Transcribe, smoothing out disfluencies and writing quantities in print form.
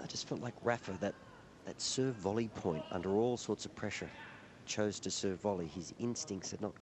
I just felt like Rafa, that serve volley point under all sorts of pressure, chose to serve volley. His instincts had not